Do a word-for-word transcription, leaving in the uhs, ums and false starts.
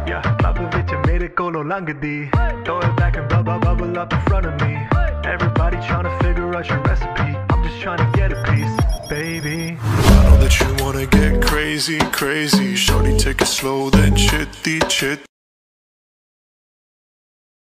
Yeah, pop a bitch and made it go no longer D. Throw it back and bubble bubble up in front of me. Everybody tryna figure out your recipe. I'm just tryna get a piece, baby. I know that you wanna get crazy, crazy. Shorty, take it slow, then chitty chit.